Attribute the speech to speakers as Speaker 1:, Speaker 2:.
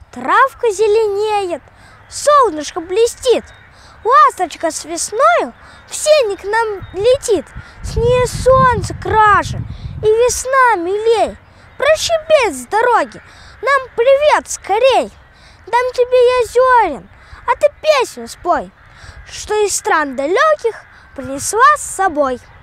Speaker 1: Травка зеленеет, солнышко блестит, ласточка с весною в сени к нам летит. С ней солнце краше и весна милей. Прощебеть с дороги, нам привет скорей. Дам тебе я зерен, а ты песню спой, что из стран далеких принесла с собой.